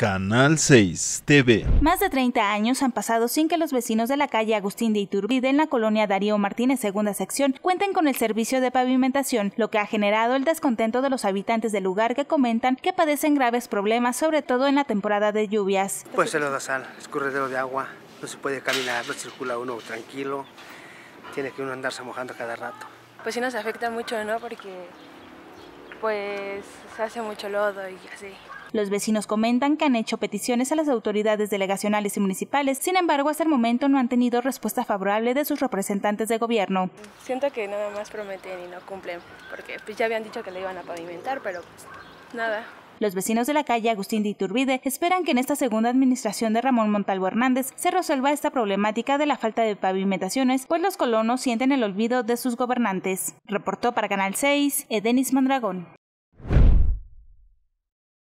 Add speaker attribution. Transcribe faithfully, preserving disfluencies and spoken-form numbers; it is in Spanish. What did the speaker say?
Speaker 1: Canal seis T V.
Speaker 2: Más de treinta años han pasado sin que los vecinos de la calle Agustín de Iturbide en la colonia Darío Martínez, segunda sección, cuenten con el servicio de pavimentación, lo que ha generado el descontento de los habitantes del lugar, que comentan que padecen graves problemas, sobre todo en la temporada de lluvias.
Speaker 3: Pues el lodazal, escurridero de agua, no se puede caminar, no circula uno tranquilo, tiene que uno andarse mojando cada rato.
Speaker 4: Pues sí nos afecta mucho, ¿no? Porque pues se hace mucho lodo y así.
Speaker 2: Los vecinos comentan que han hecho peticiones a las autoridades delegacionales y municipales, sin embargo, hasta el momento no han tenido respuesta favorable de sus representantes de gobierno.
Speaker 4: Siento que nada más prometen y no cumplen, porque pues ya habían dicho que le iban a pavimentar, pero pues nada.
Speaker 2: Los vecinos de la calle Agustín de Iturbide esperan que en esta segunda administración de Ramón Montalvo Hernández se resuelva esta problemática de la falta de pavimentaciones, pues los colonos sienten el olvido de sus gobernantes. Reportó para Canal seis, Edenis Mondragón.